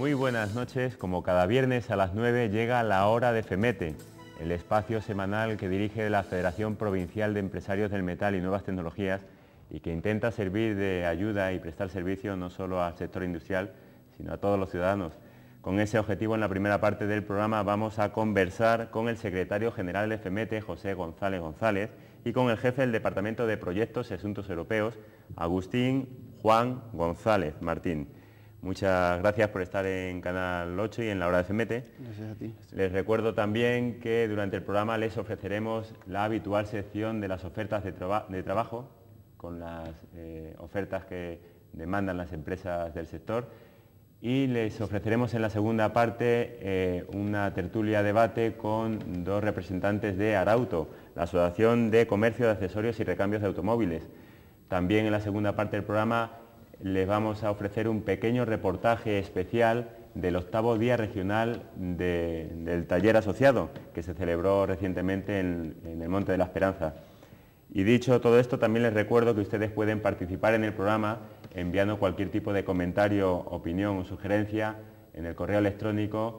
Muy buenas noches. Como cada viernes a las 9 llega la hora de FEMETE, el espacio semanal que dirige la Federación Provincial de Empresarios del Metal y Nuevas Tecnologías y que intenta servir de ayuda y prestar servicio no solo al sector industrial, sino a todos los ciudadanos. Con ese objetivo, en la primera parte del programa vamos a conversar con el secretario general de FEMETE, José González González, y con el jefe del Departamento de Proyectos y Asuntos Europeos, Agustín Juan González Martín. Muchas gracias por estar en Canal 8 y en la hora de FEMETE. Gracias a ti. Les recuerdo también que durante el programa les ofreceremos la habitual sección de las ofertas de trabajo, con las ofertas que demandan las empresas del sector, y les ofreceremos en la segunda parte una tertulia debate con dos representantes de Arauto, la Asociación de Comercio de Accesorios y Recambios de Automóviles. También en la segunda parte del programa les vamos a ofrecer un pequeño reportaje especial del 8º Día Regional del Taller Asociado, que se celebró recientemente en el Monte de la Esperanza. Y dicho todo esto, también les recuerdo que ustedes pueden participar en el programa enviando cualquier tipo de comentario, opinión o sugerencia en el correo electrónico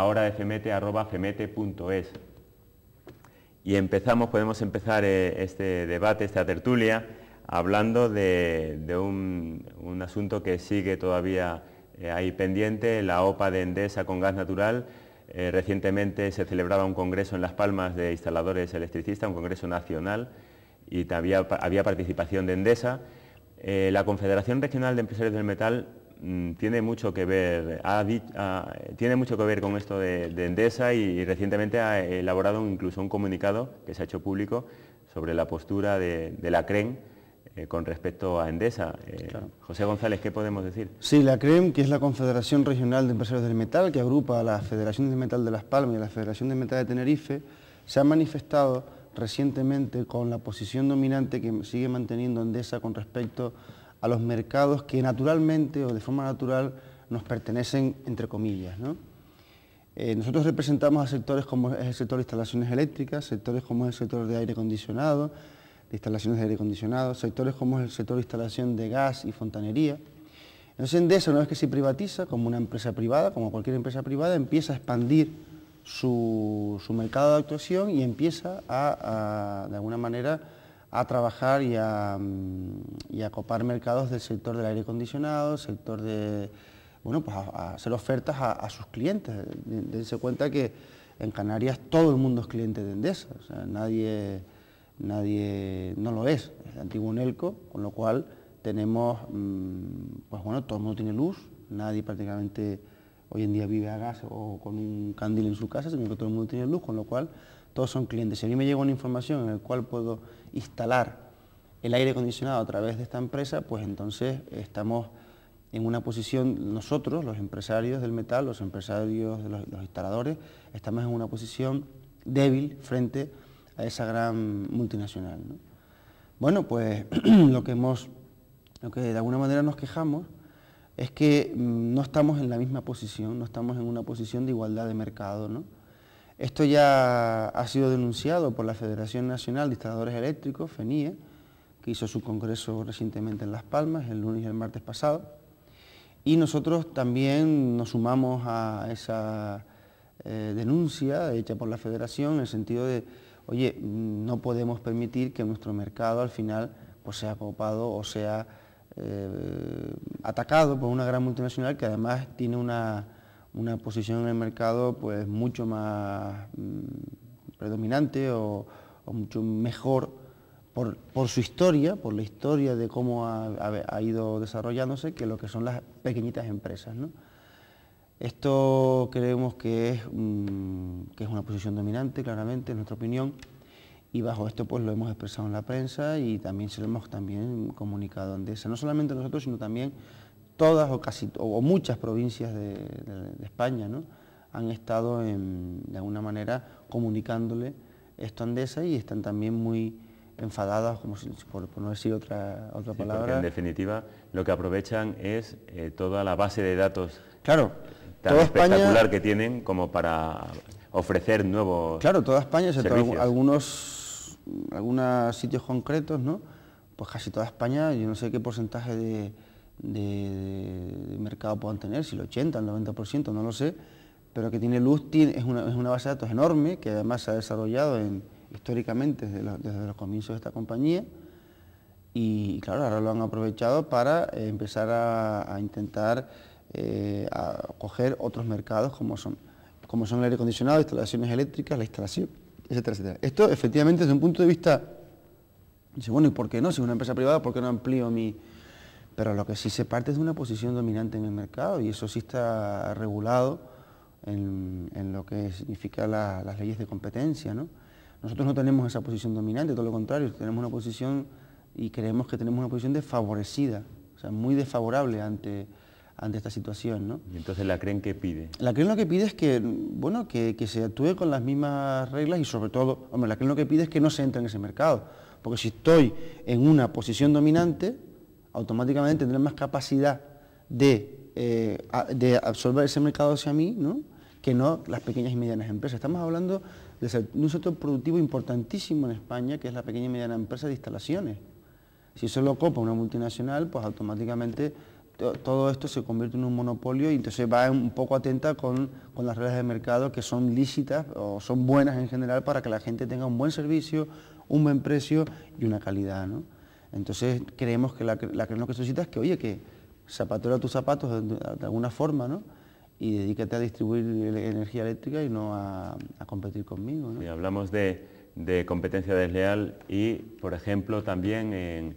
lahoradefemete@femete.es. Y podemos empezar este debate, esta tertulia, hablando de un asunto que sigue todavía ahí pendiente, la OPA de Endesa con gas natural. Recientemente se celebraba un congreso en Las Palmas de instaladores electricistas, un congreso nacional, y había participación de Endesa. La Confederación Regional de Empresarios del Metal tiene mucho que ver con esto de Endesa, y recientemente ha elaborado incluso un comunicado que se ha hecho público sobre la postura de la CREM con respecto a Endesa. Claro. José González, ¿qué podemos decir? Sí, la CREM, que es la Confederación Regional de Empresarios del Metal, que agrupa a la Federación de Metal de Las Palmas y a la Federación de Metal de Tenerife, se ha manifestado recientemente con la posición dominante que sigue manteniendo Endesa con respecto a los mercados que naturalmente o de forma natural nos pertenecen, entre comillas, ¿no? Nosotros representamos a sectores como es el sector de instalaciones eléctricas, sectores como es el sector de aire acondicionado, de instalaciones de aire acondicionado, sectores como es el sector de instalación de gas y fontanería. Entonces Endesa, una vez que se privatiza como una empresa privada, como cualquier empresa privada, empieza a expandir su mercado de actuación y empieza de alguna manera a trabajar y a copar mercados del sector del aire acondicionado, sector de, bueno, pues a hacer ofertas a sus clientes. Dense cuenta que en Canarias todo el mundo es cliente de Endesa, o sea, nadie no lo es el antiguo Nelco, con lo cual tenemos, pues bueno, todo el mundo tiene luz, nadie prácticamente hoy en día vive a gas o con un candil en su casa, sino que todo el mundo tiene luz, con lo cual todos son clientes. Si a mí me llega una información en la cual puedo instalar el aire acondicionado a través de esta empresa, pues entonces estamos en una posición, nosotros, los empresarios del metal, los empresarios, los instaladores, estamos en una posición débil frente a esa gran multinacional, ¿no? Bueno, pues lo que de alguna manera nos quejamos es que no estamos en la misma posición, no estamos en una posición de igualdad de mercado, ¿no? Esto ya ha sido denunciado por la Federación Nacional de Instaladores Eléctricos, FENIE, que hizo su congreso recientemente en Las Palmas, el lunes y el martes pasado, y nosotros también nos sumamos a esa denuncia hecha por la Federación en el sentido de, oye, no podemos permitir que nuestro mercado al final pues sea copado o sea atacado por una gran multinacional que además tiene una posición en el mercado pues mucho más predominante o mucho mejor por su historia, por la historia de cómo ha ido desarrollándose, que lo que son las pequeñitas empresas, ¿no? Esto creemos que es una posición dominante, claramente, en nuestra opinión, y bajo esto pues lo hemos expresado en la prensa y también se lo hemos comunicado a Endesa. No solamente nosotros, sino también todas o muchas provincias de España, ¿no?, han estado de alguna manera comunicándole esto a Endesa y están también muy enfadadas, como por no decir otra palabra. Porque en definitiva lo que aprovechan es toda la base de datos, claro, tan toda espectacular España, que tienen como para ofrecer nuevos claro, toda España, excepto servicios. algunos sitios concretos, ¿no? Pues casi toda España, yo no sé qué porcentaje de mercado puedan tener, si el 80, el 90%, no lo sé, pero que tiene luz es una base de datos enorme, que además se ha desarrollado históricamente desde los comienzos de esta compañía, y claro, ahora lo han aprovechado para empezar a intentar a coger otros mercados como son el aire acondicionado, instalaciones eléctricas, la instalación, etcétera, etcétera. Esto efectivamente desde un punto de vista, dice, bueno, ¿y por qué no? Si es una empresa privada, ¿por qué no amplío mi...? Pero lo que sí se parte es de una posición dominante en el mercado, y eso sí está regulado en lo que significa las leyes de competencia, ¿no? Nosotros no tenemos esa posición dominante, todo lo contrario, tenemos una posición, y creemos que tenemos una posición desfavorecida, o sea, muy desfavorable ante esta situación, ¿no? ¿Y entonces la CREN qué pide? La CREN lo que pide es que, bueno, que se actúe con las mismas reglas, y sobre todo, hombre, la CREN lo que pide es que no se entre en ese mercado, porque si estoy en una posición dominante, automáticamente tendré más capacidad de absorber ese mercado hacia mí, ¿no?, que no las pequeñas y medianas empresas. Estamos hablando de un sector productivo importantísimo en España, que es la pequeña y mediana empresa de instalaciones. Si eso lo copa una multinacional, pues automáticamente todo esto se convierte en un monopolio, y entonces va un poco atenta con las reglas de mercado, que son lícitas o son buenas en general para que la gente tenga un buen servicio, un buen precio y una calidad, ¿no? Entonces creemos que la CREN lo que solicita es que, oye, que zapatera tus zapatos de alguna forma, ¿no?, y dedícate a distribuir energía eléctrica y no a competir conmigo, ¿no? Sí, hablamos de competencia desleal y, por ejemplo, también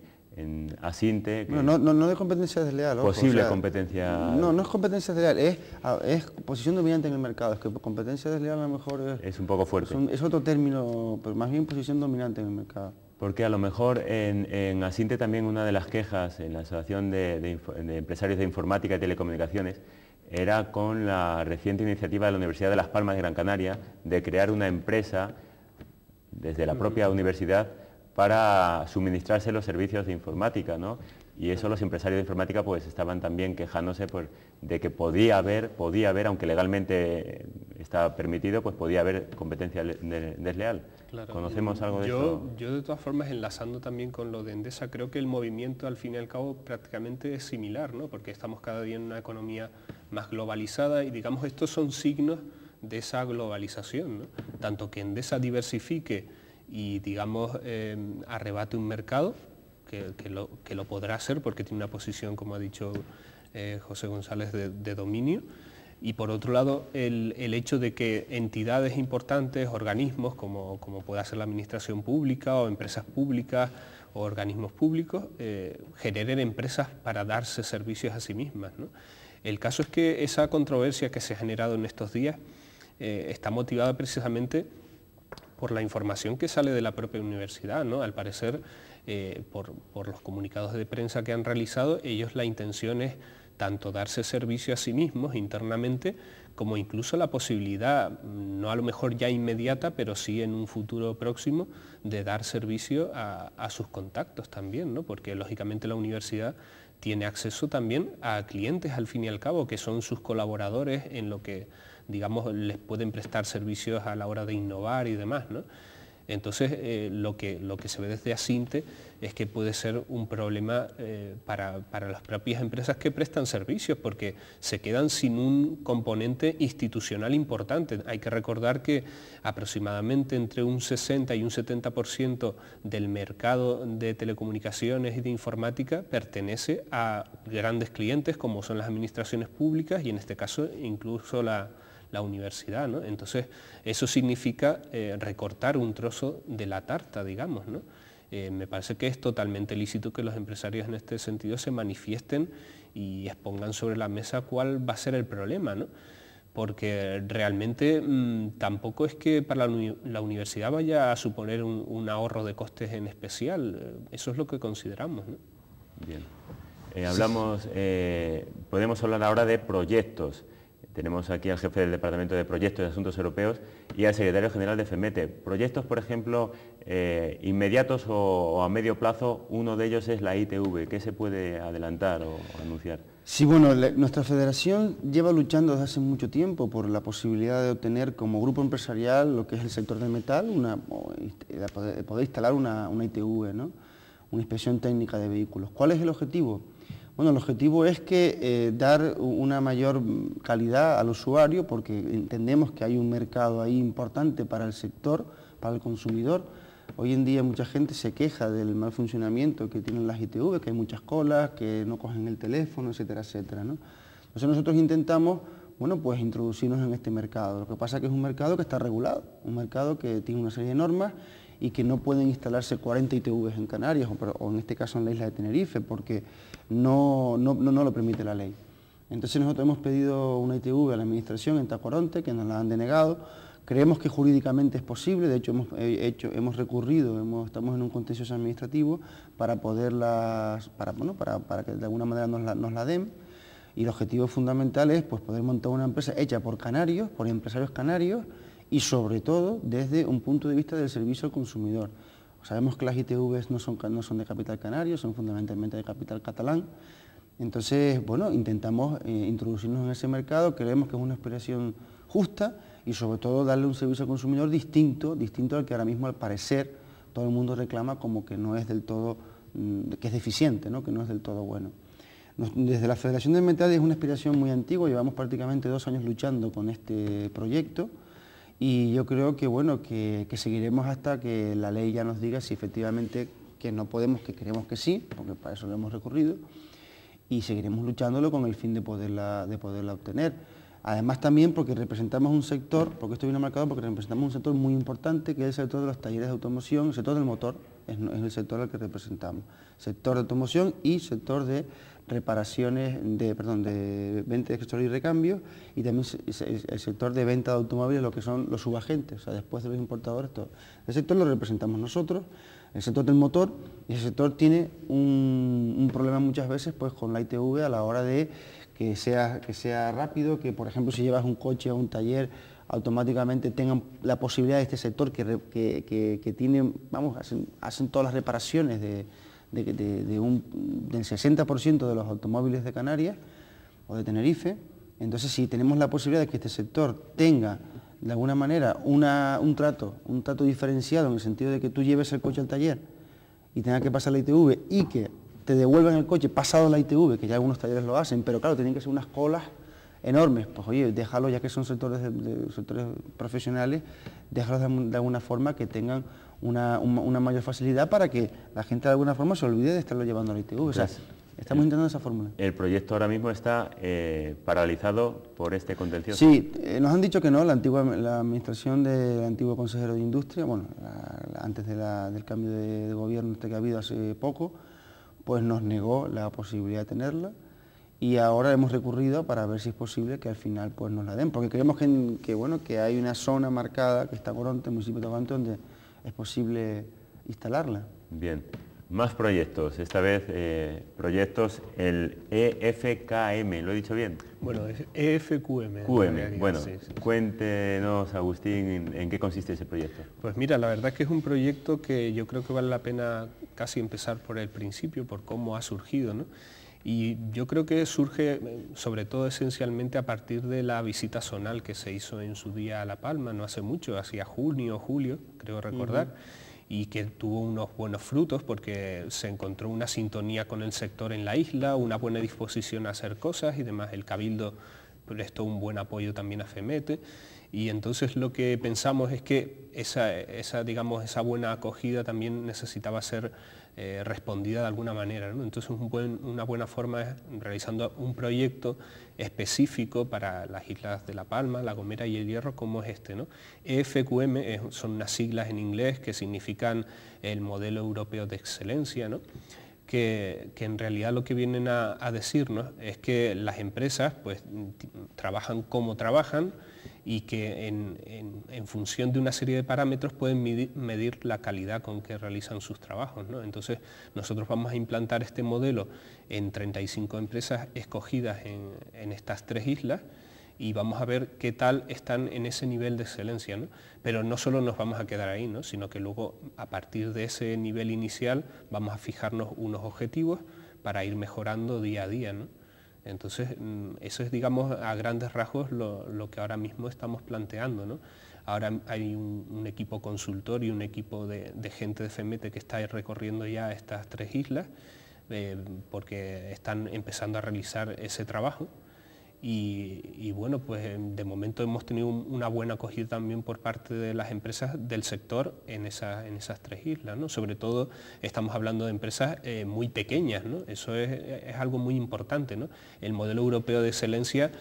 en Asinte... No de competencia desleal. Posible competencia... No es competencia desleal, es posición dominante en el mercado. Es que competencia desleal a lo mejor es un poco fuerte. Es otro término, pero más bien posición dominante en el mercado. Porque a lo mejor en Asinte también una de las quejas en la Asociación de Empresarios de Informática y Telecomunicaciones era con la reciente iniciativa de la Universidad de Las Palmas de Gran Canaria de crear una empresa desde la propia universidad para suministrarse los servicios de informática, ¿no? Y eso los empresarios de informática pues estaban también quejándose de que podía haber, aunque legalmente está permitido, pues podía haber competencia desleal. Claro. ¿Conocemos algo de esto? Yo de todas formas, enlazando también con lo de Endesa, creo que el movimiento al fin y al cabo prácticamente es similar, ¿no?, porque estamos cada día en una economía más globalizada y digamos estos son signos de esa globalización, ¿no? Tanto que Endesa diversifique y digamos arrebate un mercado, que lo podrá hacer porque tiene una posición, como ha dicho José González, de dominio. Y por otro lado, el hecho de que entidades importantes, organismos como pueda ser la administración pública o empresas públicas o organismos públicos, generen empresas para darse servicios a sí mismas, ¿no? El caso es que esa controversia que se ha generado en estos días está motivada precisamente por la información que sale de la propia universidad, ¿no? Al parecer, por los comunicados de prensa que han realizado, ellos la intención es tanto darse servicio a sí mismos internamente, como incluso la posibilidad, no a lo mejor ya inmediata, pero sí en un futuro próximo, de dar servicio a sus contactos también, ¿no? Porque lógicamente la universidad tiene acceso también a clientes al fin y al cabo, que son sus colaboradores en lo que, digamos, les pueden prestar servicios a la hora de innovar y demás, ¿no? Entonces, lo que se ve desde Asinte es que puede ser un problema para las propias empresas que prestan servicios, porque se quedan sin un componente institucional importante. Hay que recordar que aproximadamente entre un 60 y un 70% del mercado de telecomunicaciones y de informática pertenece a grandes clientes como son las administraciones públicas y en este caso incluso la universidad, ¿no? Entonces, eso significa recortar un trozo de la tarta, digamos, ¿no? Me parece que es totalmente lícito que los empresarios en este sentido se manifiesten y expongan sobre la mesa cuál va a ser el problema, ¿no? Porque realmente tampoco es que para la universidad vaya a suponer un ahorro de costes en especial, eso es lo que consideramos, ¿no? Bien. Podemos hablar ahora de proyectos. Tenemos aquí al jefe del Departamento de Proyectos y Asuntos Europeos y al secretario general de FEMETE. Proyectos, por ejemplo, inmediatos o a medio plazo, uno de ellos es la ITV. ¿Qué se puede adelantar o anunciar? Sí, bueno, nuestra federación lleva luchando desde hace mucho tiempo por la posibilidad de obtener como grupo empresarial lo que es el sector del metal, poder instalar una ITV, ¿no?, una inspección técnica de vehículos. ¿Cuál es el objetivo? Bueno, el objetivo es que dar una mayor calidad al usuario, porque entendemos que hay un mercado ahí importante para el sector, para el consumidor. Hoy en día mucha gente se queja del mal funcionamiento que tienen las ITV, que hay muchas colas, que no cogen el teléfono, etcétera, etcétera, ¿no? Entonces nosotros intentamos, bueno, pues introducirnos en este mercado. Lo que pasa es que es un mercado que está regulado, un mercado que tiene una serie de normas y que no pueden instalarse 40 ITVs en Canarias o en este caso en la isla de Tenerife, porque no lo permite la ley. Entonces nosotros hemos pedido una ITV a la administración en Tacoronte, que nos la han denegado. Creemos que jurídicamente es posible, de hecho hemos recurrido, estamos en un contencioso administrativo para que de alguna manera nos la den. Y el objetivo fundamental es pues, poder montar una empresa hecha por canarios, por empresarios canarios y sobre todo desde un punto de vista del servicio al consumidor. Sabemos que las ITVs no son de capital canario, son fundamentalmente de capital catalán. Entonces, bueno, intentamos introducirnos en ese mercado, creemos que es una operación justa y sobre todo darle un servicio al consumidor distinto al que ahora mismo al parecer todo el mundo reclama como que no es del todo, que es deficiente, ¿no? Que no es del todo bueno. Desde la Federación del Metal es una aspiración muy antigua, llevamos prácticamente 2 años luchando con este proyecto y yo creo que, bueno, que seguiremos hasta que la ley ya nos diga si efectivamente que no podemos, que queremos que sí, porque para eso lo hemos recurrido, y seguiremos luchándolo con el fin de poderla obtener. Además también porque representamos un sector, porque esto viene marcado porque representamos un sector muy importante que es el sector de los talleres de automoción, el sector del motor, es el sector al que representamos. Sector de automoción y sector de reparaciones, de venta de accesorios y recambios y también el sector de venta de automóviles, lo que son los subagentes, o sea, después de los importadores, todo. El sector lo representamos nosotros, el sector del motor, y ese sector tiene un problema muchas veces pues con la ITV a la hora de que sea rápido, que por ejemplo si llevas un coche a un taller automáticamente tengan la posibilidad de este sector que tienen, vamos, hacen todas las reparaciones del 60% de los automóviles de Canarias o de Tenerife. Entonces si tenemos la posibilidad de que este sector tenga de alguna manera un trato diferenciado en el sentido de que tú lleves el coche al taller y tengas que pasar la ITV y que te devuelvan el coche pasado la ITV, que ya algunos talleres lo hacen, pero claro, tienen que ser unas colas enormes, pues oye, déjalo, ya que son sectores profesionales, déjalos de alguna forma que tengan una mayor facilidad para que la gente de alguna forma se olvide de estarlo llevando a la ITV. O sea, estamos intentando esa fórmula. ¿El proyecto ahora mismo está paralizado por este contencioso? Sí, nos han dicho que no, la administración del antiguo consejero de Industria, bueno, antes del cambio de gobierno que ha habido hace poco, pues nos negó la posibilidad de tenerla y ahora hemos recurrido para ver si es posible que al final pues nos la den, porque creemos que hay una zona marcada, que está Tacoronte, el municipio de Tacoronte, donde es posible instalarla. Bien, más proyectos, esta vez proyectos, el EFKM, ¿lo he dicho bien? Bueno, es EFQM. Bueno, sí. Cuéntenos, Agustín, ¿en qué consiste ese proyecto? Pues mira, la verdad es que es un proyecto que yo creo que vale la pena casi empezar por el principio, por cómo ha surgido, ¿no? Y yo creo que surge sobre todo esencialmente a partir de la visita zonal que se hizo en su día a La Palma, no hace mucho, hacia junio o julio, creo recordar, y que tuvo unos buenos frutos porque se encontró una sintonía con el sector en la isla, una buena disposición a hacer cosas y demás. El Cabildo prestó un buen apoyo también a FEMETE y entonces lo que pensamos es que esa buena acogida también necesitaba ser respondida de alguna manera, ¿no? Entonces una buena forma es realizando un proyecto específico para las islas de La Palma, La Gomera y El Hierro, como es este, ¿no? EFQM son unas siglas en inglés que significan el modelo europeo de excelencia, ¿no? Que en realidad lo que vienen a decirnos es que las empresas pues trabajan como trabajan y que en función de una serie de parámetros pueden medir la calidad con que realizan sus trabajos, ¿no? Entonces nosotros vamos a implantar este modelo en 35 empresas escogidas en estas 3 islas y vamos a ver qué tal están en ese nivel de excelencia, ¿no? Pero no solo nos vamos a quedar ahí, ¿no? Sino que luego a partir de ese nivel inicial vamos a fijarnos unos objetivos para ir mejorando día a día, ¿no? Entonces eso es, digamos, a grandes rasgos lo que ahora mismo estamos planteando, ¿no? Ahora hay un equipo consultor y un equipo de gente de FEMETE que está recorriendo ya estas 3 islas. porque están empezando a realizar ese trabajo. Y bueno, pues de momento hemos tenido una buena acogida también por parte de las empresas del sector en esas 3 islas, ¿no? Sobre todo estamos hablando de empresas muy pequeñas, ¿no? Eso es algo muy importante, ¿no? El modelo europeo de excelencia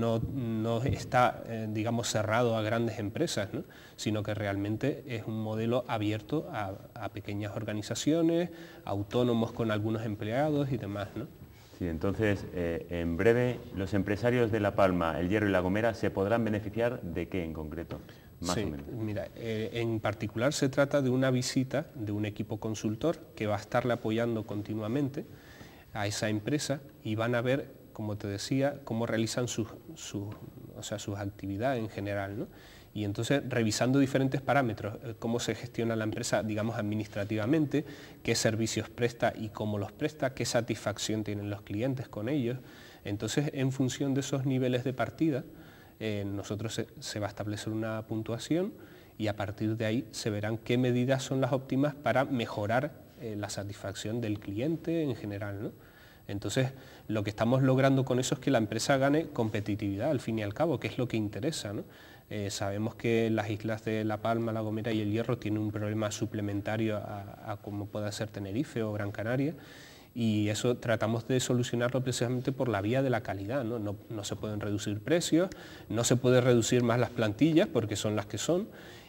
no está, digamos, cerrado a grandes empresas, ¿no? Sino que realmente es un modelo abierto a pequeñas organizaciones, autónomos con algunos empleados y demás, ¿no? Sí, entonces, en breve, los empresarios de La Palma, El Hierro y La Gomera, ¿se podrán beneficiar de qué en concreto? Más o menos. Mira, en particular se trata de una visita de un equipo consultor que va a estarle apoyando continuamente a esa empresa y van a ver, como te decía, cómo realizan sus actividades en general, ¿no? Y entonces revisando diferentes parámetros, cómo se gestiona la empresa, digamos, administrativamente, qué servicios presta y cómo los presta, qué satisfacción tienen los clientes con ellos. Entonces, en función de esos niveles de partida, nosotros se va a establecer una puntuación y a partir de ahí se verán qué medidas son las óptimas para mejorar la satisfacción del cliente en general, ¿no? Entonces, lo que estamos logrando con eso es que la empresa gane competitividad, al fin y al cabo, que es lo que interesa, ¿no? Sabemos que las islas de La Palma, La Gomera y El Hierro tienen un problema suplementario a como pueda ser Tenerife o Gran Canaria, y eso tratamos de solucionarlo precisamente por la vía de la calidad, ¿no? No se pueden reducir precios, no se puede reducir más las plantillas porque son las que son,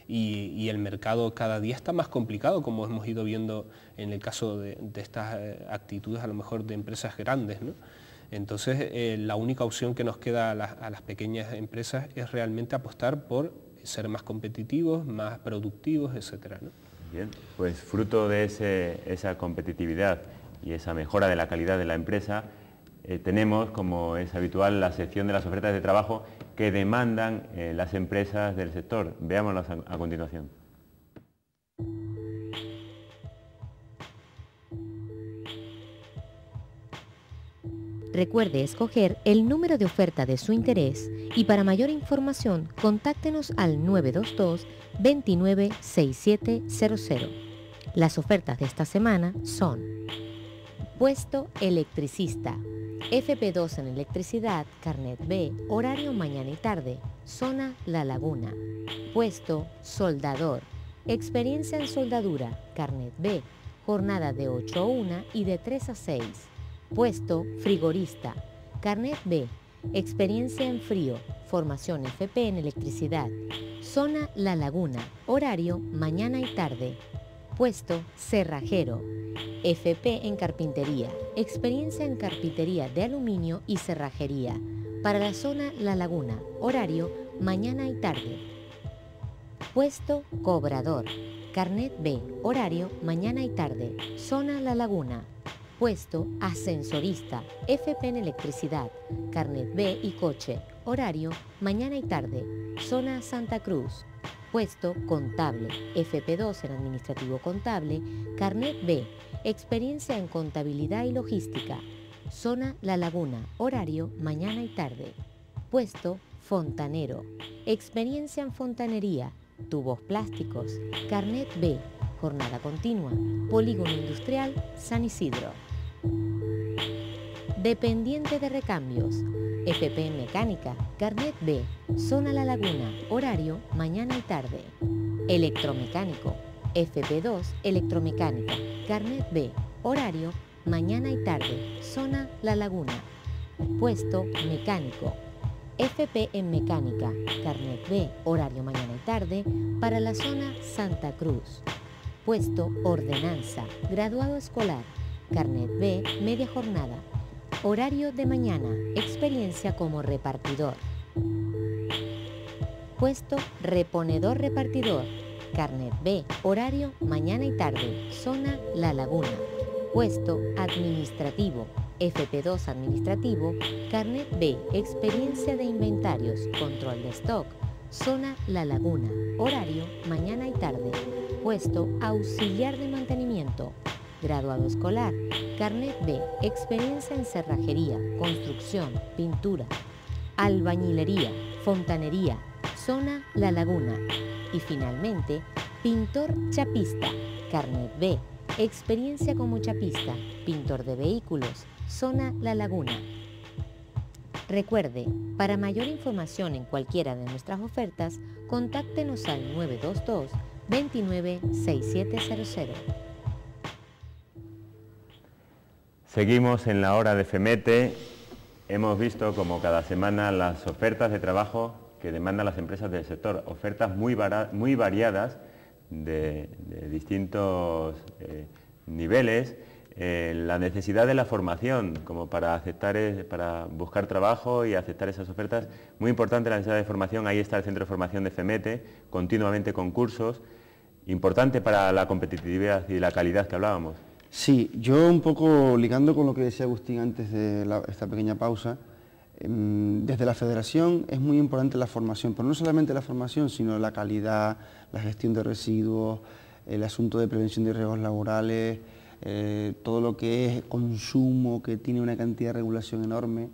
y el mercado cada día está más complicado, como hemos ido viendo en el caso de estas actitudes a lo mejor de empresas grandes, ¿no? Entonces, la única opción que nos queda a las pequeñas empresas es realmente apostar por ser más competitivos, más productivos, etcétera, ¿no? Bien, pues fruto de esa competitividad y esa mejora de la calidad de la empresa, tenemos, como es habitual, la sección de las ofertas de trabajo que demandan las empresas del sector. Veámoslas a continuación. Recuerde escoger el número de oferta de su interés y para mayor información contáctenos al 922 29 6700. Las ofertas de esta semana son: puesto electricista, FP2 en electricidad, carnet B, horario mañana y tarde, zona La Laguna. Puesto soldador, experiencia en soldadura, carnet B, jornada de 8 a 1 y de 3 a 6. Puesto frigorista, carnet B, experiencia en frío, formación FP en electricidad, zona La Laguna, horario mañana y tarde. Puesto cerrajero, FP en carpintería, experiencia en carpintería de aluminio y cerrajería, para la zona La Laguna, horario mañana y tarde. Puesto cobrador, carnet B, horario mañana y tarde, zona La Laguna. Puesto ascensorista, FP en electricidad, carnet B y coche, horario mañana y tarde, zona Santa Cruz. Puesto contable, FP2 en administrativo contable, carnet B, experiencia en contabilidad y logística, zona La Laguna, horario mañana y tarde. Puesto fontanero, experiencia en fontanería, tubos plásticos, carnet B, jornada continua, polígono industrial San Isidro. Dependiente de recambios, FP en mecánica, carnet B, zona La Laguna, horario mañana y tarde. Electromecánico, FP2 electromecánica, carnet B, horario mañana y tarde, zona La Laguna. Puesto mecánico, FP en mecánica, carnet B, horario mañana y tarde, para la zona Santa Cruz. Puesto ordenanza, graduado escolar, carnet B, media jornada, horario de mañana, experiencia como repartidor. Puesto reponedor repartidor, carnet B, horario mañana y tarde, zona La Laguna. Puesto administrativo, FP2 administrativo, carnet B, experiencia de inventarios, control de stock, zona La Laguna, horario mañana y tarde. Puesto auxiliar de mantenimiento, graduado escolar, carnet B, experiencia en cerrajería, construcción, pintura, albañilería, fontanería, zona La Laguna. Y finalmente, pintor chapista, carnet B, Experiencia como chapista, pintor de vehículos, Zona La Laguna. Recuerde, para mayor información en cualquiera de nuestras ofertas, contáctenos al 922 29 6700. Seguimos en la hora de FEMETE. Hemos visto como cada semana las ofertas de trabajo que demandan las empresas del sector, ofertas muy variadas de distintos niveles, la necesidad de la formación como para buscar trabajo y aceptar esas ofertas, muy importante la necesidad de formación. Ahí está el centro de formación de FEMETE, continuamente con cursos, importante para la competitividad y la calidad que hablábamos. Sí, yo un poco ligando con lo que decía Agustín antes de esta pequeña pausa, desde la Federación es muy importante la formación, pero no solamente la formación, sino la calidad, la gestión de residuos, el asunto de prevención de riesgos laborales, todo lo que es consumo, que tiene una cantidad de regulación enorme.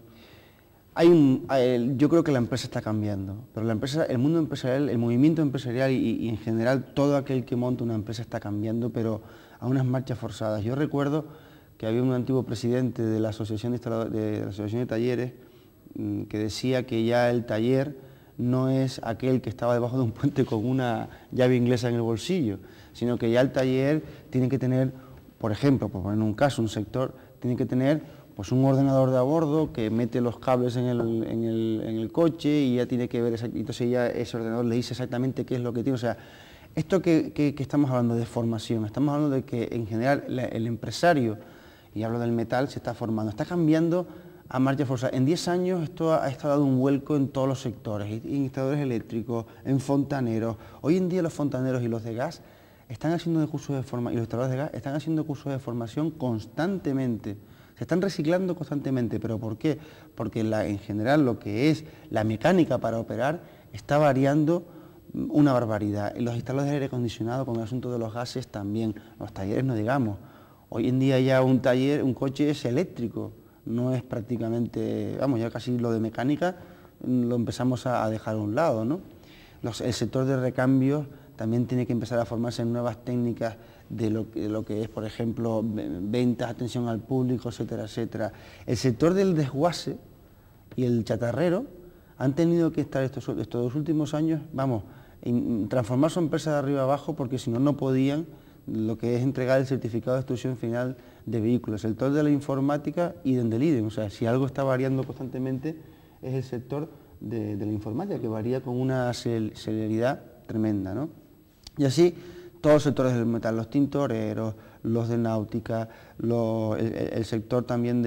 Yo creo que la empresa está cambiando, pero el mundo empresarial, el movimiento empresarial y en general todo aquel que monta una empresa está cambiando, pero a unas marchas forzadas. Yo recuerdo que había un antiguo presidente de la Asociación de Talleres que decía que ya el taller no es aquel que estaba debajo de un puente con una llave inglesa en el bolsillo, sino que ya el taller tiene que tener, por ejemplo, por poner un caso, un sector, tiene que tener pues un ordenador de a bordo que mete los cables en el coche y ya tiene que ver, entonces ya ese ordenador le dice exactamente qué es lo que tiene. O sea, esto que estamos hablando de formación, estamos hablando de que en general el empresario, y hablo del metal, se está formando, está cambiando a marcha forzada. En 10 años esto ha estado dando un vuelco en todos los sectores, en instaladores eléctricos, en fontaneros. Hoy en día los fontaneros y los de gas están haciendo cursos de formación, y los instaladores de gas están haciendo cursos de formación constantemente. Se están reciclando constantemente, ¿pero por qué? Porque en general lo que es la mecánica para operar está variando una barbaridad. Los instaladores de aire acondicionado con el asunto de los gases también, los talleres no digamos. Hoy en día ya un coche es eléctrico, no es prácticamente, vamos, ya casi lo de mecánica lo empezamos a dejar a un lado, ¿no? El sector de recambios también tiene que empezar a formarse en nuevas técnicas de lo que es, por ejemplo, ventas, atención al público, etcétera, etcétera. El sector del desguace y el chatarrero han tenido que estar estos 2 últimos años, vamos, transformar su empresa de arriba abajo porque si no, no podían lo que es entregar el certificado de destrucción final de vehículos. El sector de la informática y del IDEM, o sea, si algo está variando constantemente es el sector de la informática, que varía con una celeridad tremenda, ¿no? Y así todos los sectores del metal, los tintoreros, los de náutica, el sector también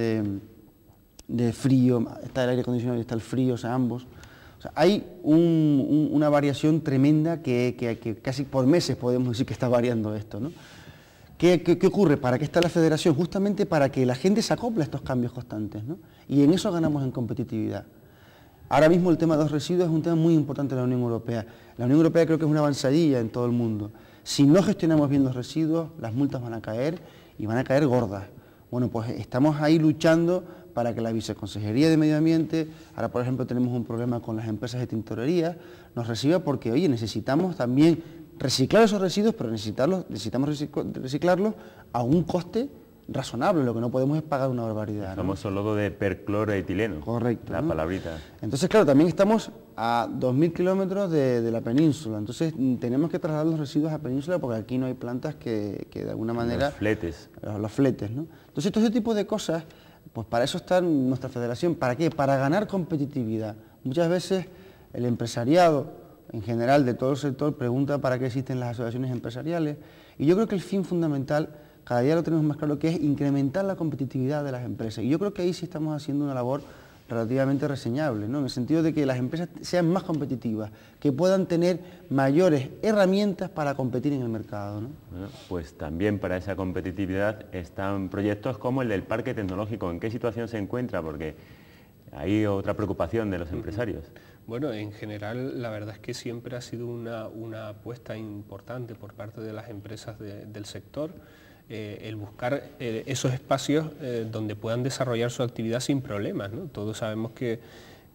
de frío, está el aire acondicionado y está el frío, o sea, ambos. O sea, hay una variación tremenda que casi por meses podemos decir que está variando esto, ¿no? ¿Qué ocurre? ¿Para qué está la Federación? Justamente para que la gente se acople a estos cambios constantes, ¿no? Y en eso ganamos en competitividad. Ahora mismo el tema de los residuos es un tema muy importante en la Unión Europea. La Unión Europea creo que es una avanzadilla en todo el mundo. Si no gestionamos bien los residuos, las multas van a caer y van a caer gordas. Bueno, pues estamos ahí luchando para que la Viceconsejería de Medio Ambiente, ahora por ejemplo tenemos un problema con las empresas de tintorería, nos reciba porque, oye, necesitamos también reciclar esos residuos, pero necesitamos reciclarlos a un coste razonable, lo que no podemos es pagar una barbaridad. El famoso logo de percloreetileno. Correcto. La ¿no? palabrita. Entonces, claro, también estamos a 2.000 kilómetros de la península, entonces tenemos que trasladar los residuos a la península porque aquí no hay plantas que de alguna manera... Los fletes. Los fletes, ¿no? Entonces, todo ese tipo de cosas, pues para eso está nuestra federación. ¿Para qué? Para ganar competitividad. Muchas veces el empresariado, en general, de todo el sector, pregunta para qué existen las asociaciones empresariales, y yo creo que el fin fundamental, cada día lo tenemos más claro, que es incrementar la competitividad de las empresas. Y yo creo que ahí sí estamos haciendo una labor relativamente reseñable, ¿no? En el sentido de que las empresas sean más competitivas, que puedan tener mayores herramientas para competir en el mercado, ¿no? Bueno, pues también para esa competitividad están proyectos como el del parque tecnológico. ¿En qué situación se encuentra? Porque hay otra preocupación de los empresarios. Bueno, en general la verdad es que siempre ha sido una apuesta importante por parte de las empresas del sector, el buscar esos espacios donde puedan desarrollar su actividad sin problemas, ¿no? Todos sabemos que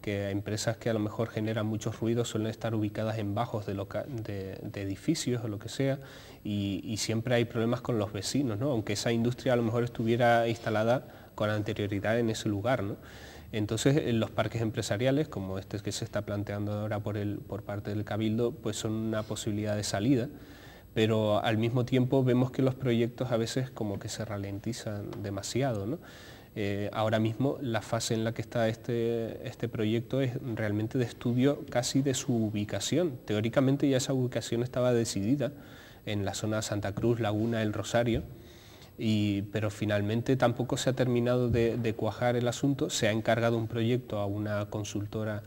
porque empresas que a lo mejor generan muchos ruidos suelen estar ubicadas en bajos de edificios o lo que sea, y siempre hay problemas con los vecinos, ¿no? Aunque esa industria a lo mejor estuviera instalada con anterioridad en ese lugar, ¿no? Entonces, los parques empresariales, como este que se está planteando ahora por parte del Cabildo, pues son una posibilidad de salida, pero al mismo tiempo vemos que los proyectos a veces como que se ralentizan demasiado, ¿no? Ahora mismo la fase en la que está este proyecto es realmente de estudio casi de su ubicación. Teóricamente ya esa ubicación estaba decidida en la zona de Santa Cruz, Laguna, El Rosario, pero finalmente tampoco se ha terminado de cuajar el asunto. Se ha encargado un proyecto a una consultora,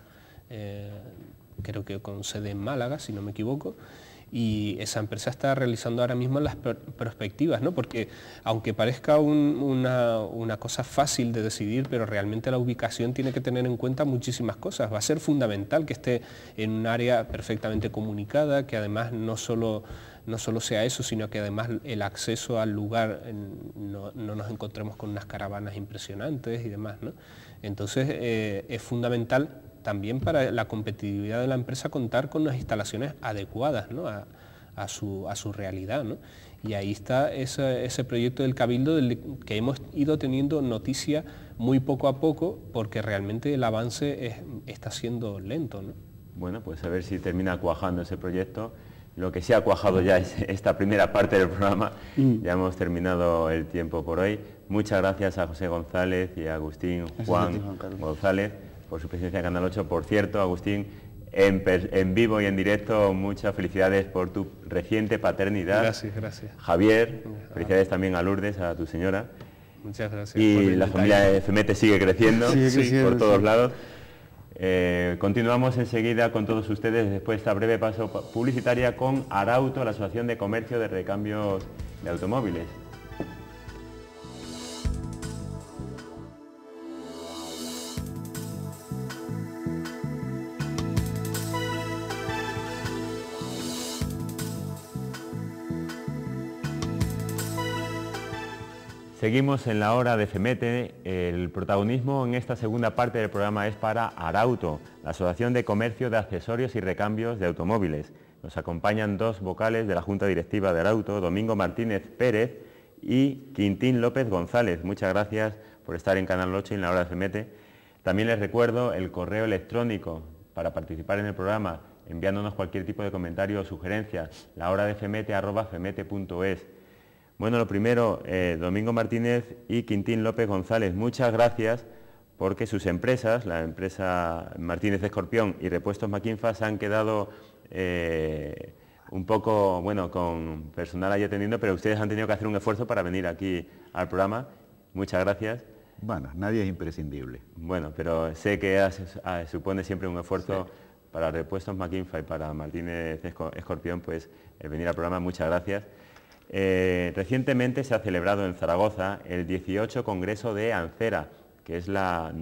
creo que con sede en Málaga, si no me equivoco, y esa empresa está realizando ahora mismo las perspectivas, ¿no? Porque aunque parezca una cosa fácil de decidir, pero realmente la ubicación tiene que tener en cuenta muchísimas cosas. Va a ser fundamental que esté en un área perfectamente comunicada, que además no solo sea eso, sino que además el acceso al lugar no nos encontremos con unas caravanas impresionantes y demás, ¿no? Entonces es fundamental también para la competitividad de la empresa contar con unas instalaciones adecuadas, ¿no? a su realidad, ¿no? Y ahí está ese proyecto del Cabildo que hemos ido teniendo noticia muy poco a poco, porque realmente el avance está siendo lento, ¿no? Bueno, pues a ver si termina cuajando ese proyecto. Lo que sí ha cuajado ya es esta primera parte del programa. Ya hemos terminado el tiempo por hoy. Muchas gracias a José González y a Agustín Juan González por su presencia en Canal 8. Por cierto, Agustín, en vivo y en directo, muchas felicidades por tu reciente paternidad. Gracias, gracias. Javier, felicidades también a Lourdes, a tu señora. Muchas gracias. Y la familia de FEMETE sigue creciendo, por todos lados. Continuamos enseguida con todos ustedes después de esta breve paso publicitaria con Arauto, la Asociación de Comercio de Recambios de Automóviles. Seguimos en la hora de FEMETE. El protagonismo en esta segunda parte del programa es para Arauto, la Asociación de Comercio de Accesorios y Recambios de Automóviles. Nos acompañan dos vocales de la Junta Directiva de Arauto, Domingo Martínez Pérez y Quintín López González. Muchas gracias por estar en Canal 8 y en la hora de FEMETE. También les recuerdo el correo electrónico para participar en el programa, enviándonos cualquier tipo de comentario o sugerencia, lahoradefemete@femete.es. Bueno, lo primero, Domingo Martínez y Quintín López González, muchas gracias porque sus empresas, la empresa Martínez Escorpión y Repuestos Maquinfa, se han quedado un poco, bueno, con personal ahí atendiendo, pero ustedes han tenido que hacer un esfuerzo para venir aquí al programa. Muchas gracias. Bueno, nadie es imprescindible. Bueno, pero sé que supone siempre un esfuerzo para Repuestos Maquinfa y para Martínez Escorpión, pues el venir al programa. Muchas gracias. Recientemente se ha celebrado en Zaragoza el 18 Congreso de ANCERA, que es la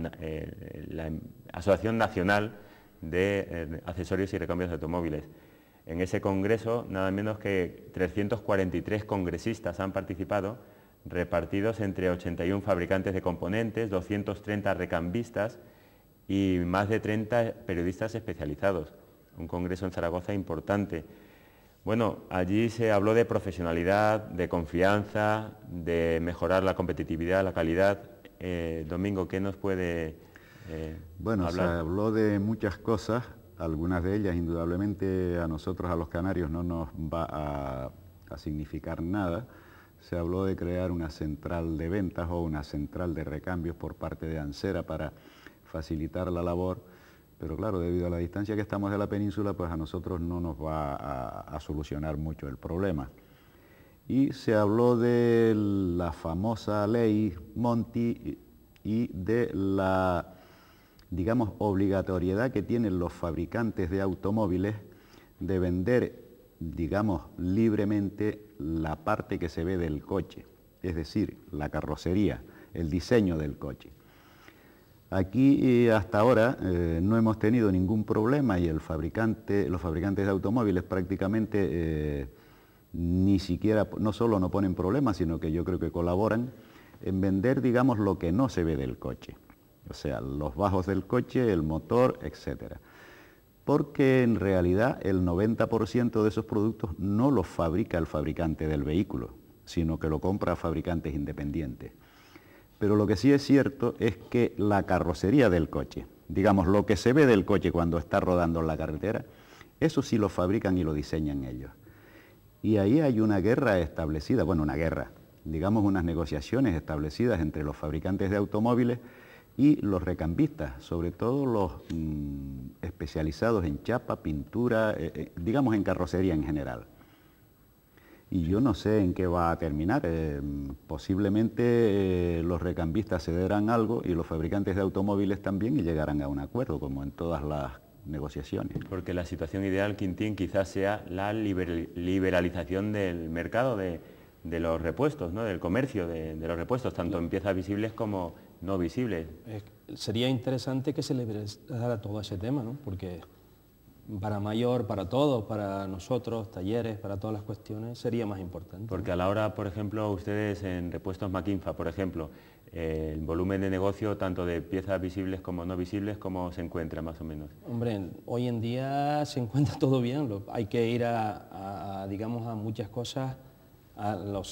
Asociación Nacional de Accesorios y Recambios de Automóviles. En ese congreso, nada menos que 343 congresistas han participado, repartidos entre 81 fabricantes de componentes, 230 recambistas y más de 30 periodistas especializados. Un congreso en Zaragoza importante. Bueno, allí se habló de profesionalidad, de confianza, de mejorar la competitividad, la calidad. Domingo, ¿qué nos puede bueno, hablar? Se habló de muchas cosas, algunas de ellas indudablemente a nosotros, a los canarios, no nos va a significar nada. Se habló de crear una central de ventas o una central de recambios por parte de ANCERA para facilitar la labor. Pero claro, debido a la distancia que estamos de la península, pues a nosotros no nos va a solucionar mucho el problema. Y se habló de la famosa ley Monti y de la, digamos, obligatoriedad que tienen los fabricantes de automóviles de vender, digamos, libremente la parte que se ve del coche, es decir, la carrocería, el diseño del coche. Aquí hasta ahora no hemos tenido ningún problema y los fabricantes de automóviles prácticamente ni siquiera, no solo no ponen problemas, sino que yo creo que colaboran en vender, digamos, lo que no se ve del coche. o sea, los bajos del coche, el motor, etc. Porque en realidad el 90% de esos productos no los fabrica el fabricante del vehículo, sino que lo compra a fabricantes independientes. Pero lo que sí es cierto es que la carrocería del coche, digamos, lo que se ve del coche cuando está rodando en la carretera, eso sí lo fabrican y lo diseñan ellos. Y ahí hay una guerra establecida, bueno, una guerra, digamos unas negociaciones establecidas entre los fabricantes de automóviles y los recambistas, sobre todo los especializados en chapa, pintura, digamos en carrocería en general. Y yo no sé en qué va a terminar, posiblemente los recambistas cederán algo y los fabricantes de automóviles también y llegarán a un acuerdo, como en todas las negociaciones. Porque la situación ideal, Quintín, quizás sea la liberalización del mercado de los repuestos, ¿no? Del comercio de los repuestos, tanto en piezas visibles como no visibles. Sería interesante que se liberalizara todo ese tema, ¿no? Porque para mayor, para todos, para nosotros, talleres, para todas las cuestiones, sería más importante. Porque a la hora, por ejemplo, ustedes en Repuestos Maquinfa, por ejemplo, el volumen de negocio, tanto de piezas visibles como no visibles, ¿cómo se encuentra más o menos? Hombre, hoy en día se encuentra todo bien, hay que ir digamos, a muchas cosas, a los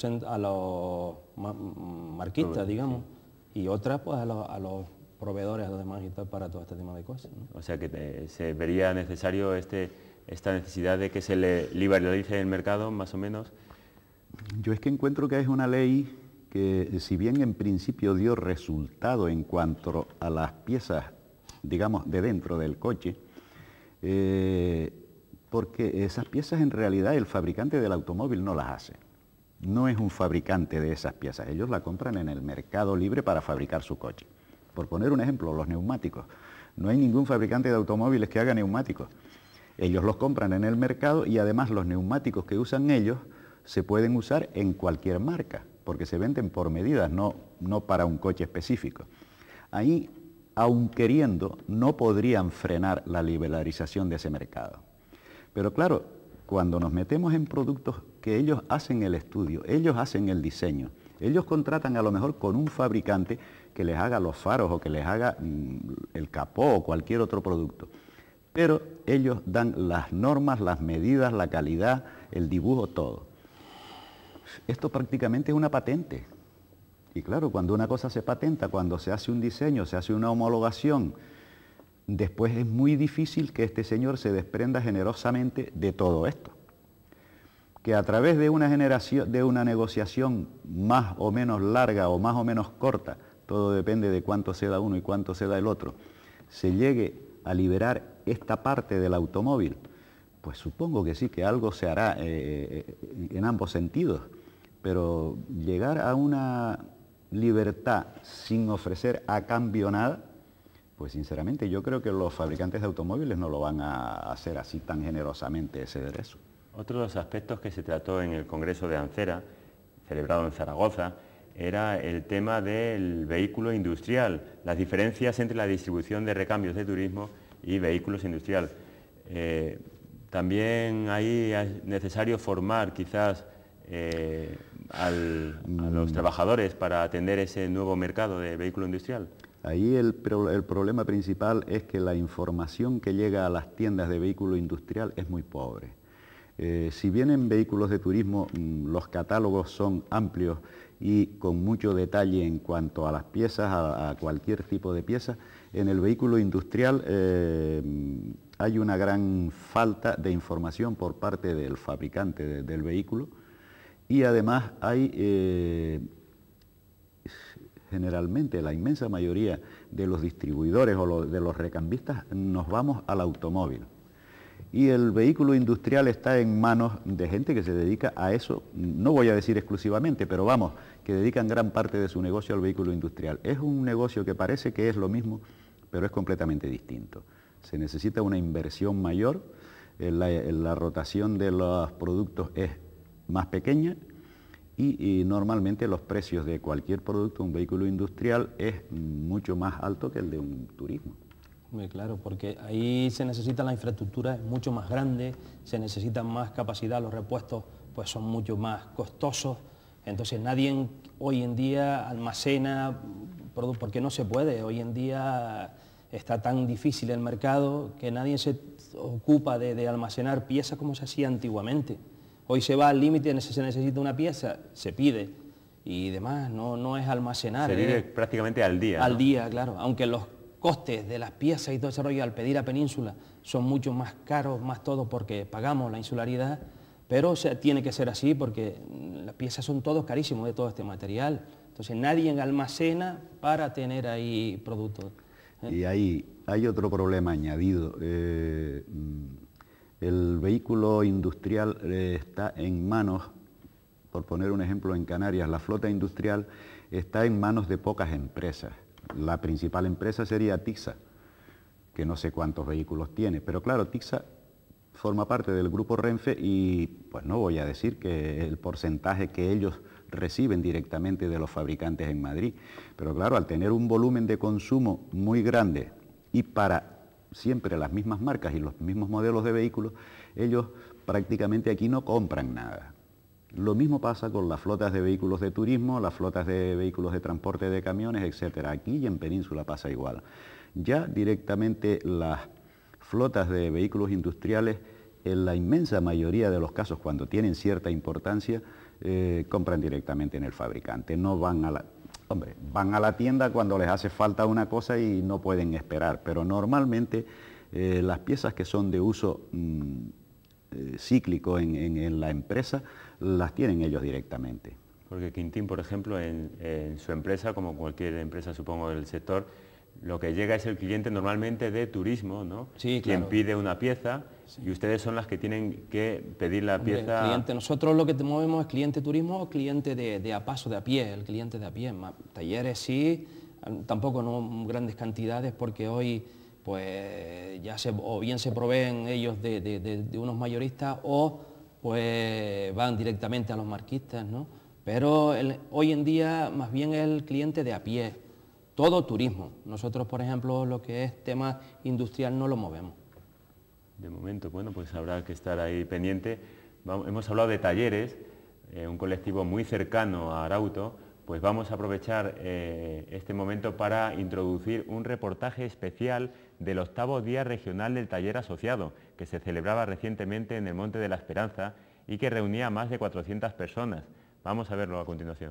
marquistas, digamos, sí. Y otras pues a los proveedores, a los demás y tal, para todo este tema de cosas, ¿no? O sea que se vería necesario esta necesidad de que se le liberalice el mercado, más o menos. Yo es que encuentro que es una ley que, si bien en principio dio resultado en cuanto a las piezas, digamos, de dentro del coche, porque esas piezas en realidad el fabricante del automóvil no las hace. No es un fabricante de esas piezas, ellos la compran en el mercado libre para fabricar su coche. Por poner un ejemplo, los neumáticos. No hay ningún fabricante de automóviles que haga neumáticos. Ellos los compran en el mercado y además los neumáticos que usan ellos se pueden usar en cualquier marca, porque se venden por medidas, no para un coche específico. Ahí, aun queriendo, no podrían frenar la liberalización de ese mercado. Pero claro, cuando nos metemos en productos que ellos hacen el estudio, ellos hacen el diseño, ellos contratan a lo mejor con un fabricante que les haga los faros o que les haga el capó o cualquier otro producto. Pero ellos dan las normas, las medidas, la calidad, el dibujo, todo. Esto prácticamente es una patente. Y claro, cuando una cosa se patenta, cuando se hace un diseño, se hace una homologación, después es muy difícil que este señor se desprenda generosamente de todo esto. Que a través de una negociación más o menos larga o más o menos corta, todo depende de cuánto se da uno y cuánto se da el otro, se llegue a liberar esta parte del automóvil, pues supongo que sí, que algo se hará en ambos sentidos, pero llegar a una libertad sin ofrecer a cambio nada, pues sinceramente yo creo que los fabricantes de automóviles no lo van a hacer así tan generosamente ceder eso. Otro de los aspectos que se trató en el Congreso de Ancera, celebrado en Zaragoza, era el tema del vehículo industrial, las diferencias entre la distribución de recambios de turismo y vehículos industriales. También ahí es necesario formar quizás a los trabajadores para atender ese nuevo mercado de vehículo industrial. Ahí el problema principal es que la información que llega a las tiendas de vehículo industrial es muy pobre. Si bien en vehículos de turismo los catálogos son amplios y con mucho detalle en cuanto a las piezas, a cualquier tipo de pieza, en el vehículo industrial hay una gran falta de información por parte del fabricante del vehículo y además hay generalmente la inmensa mayoría de los distribuidores o de los recambistas nos vamos al automóvil. Y el vehículo industrial está en manos de gente que se dedica a eso, no voy a decir exclusivamente, pero vamos, que dedican gran parte de su negocio al vehículo industrial. Es un negocio que parece que es lo mismo, pero es completamente distinto. Se necesita una inversión mayor, la rotación de los productos es más pequeña y normalmente los precios de cualquier producto, un vehículo industrial, es mucho más alto que el de un turismo. Muy claro, porque ahí se necesita la infraestructura, es mucho más grande, se necesita más capacidad, los repuestos pues son mucho más costosos, entonces nadie hoy en día almacena porque no se puede. Hoy en día está tan difícil el mercado que nadie se ocupa de almacenar piezas como se hacía antiguamente. Hoy se va al límite, se necesita una pieza, se pide y demás, no es almacenar. Se vive prácticamente al día. Al ¿no? día, claro, aunque los costes de las piezas y todo ese rollo al pedir a Península son mucho más caros, más todo porque pagamos la insularidad, pero tiene que ser así porque las piezas son todos carísimos de todo este material. Entonces nadie almacena para tener ahí productos. Y hay otro problema añadido. El vehículo industrial está en manos, por poner un ejemplo, en Canarias, la flota industrial está en manos de pocas empresas. La principal empresa sería Tixa, que no sé cuántos vehículos tiene, pero claro, Tixa forma parte del grupo Renfe y pues no voy a decir que el porcentaje que ellos reciben directamente de los fabricantes en Madrid, pero claro, al tener un volumen de consumo muy grande y para siempre las mismas marcas y los mismos modelos de vehículos, ellos prácticamente aquí no compran nada. Lo mismo pasa con las flotas de vehículos de turismo, las flotas de vehículos de transporte de camiones, etcétera. Aquí y en Península pasa igual. Ya directamente las flotas de vehículos industriales, en la inmensa mayoría de los casos, cuando tienen cierta importancia, compran directamente en el fabricante. No van a la... Hombre, van a la tienda cuando les hace falta una cosa y no pueden esperar, pero normalmente las piezas que son de uso cíclico en la empresa, las tienen ellos directamente. Porque Quintín, por ejemplo, en su empresa, como cualquier empresa supongo del sector, lo que llega es el cliente normalmente de turismo, ¿no? Sí, quien claro. pide una pieza, sí. Y ustedes son las que tienen que pedir la pieza. Cliente, nosotros lo que te movemos es cliente turismo o cliente de a paso, de a pie, el cliente de a pie. Talleres sí, tampoco no grandes cantidades porque hoy pues ya o bien se proveen ellos de unos mayoristas o pues van directamente a los marquistas, ¿no? Pero hoy en día más bien el cliente de a pie, todo turismo. Nosotros, por ejemplo, lo que es tema industrial no lo movemos. De momento, bueno, pues habrá que estar ahí pendiente. Hemos hablado de talleres, un colectivo muy cercano a Arauto, pues vamos a aprovechar este momento para introducir un reportaje especial del 8º Día Regional del Taller Asociado, que se celebraba recientemente en el Monte de la Esperanza y que reunía a más de 400 personas. Vamos a verlo a continuación.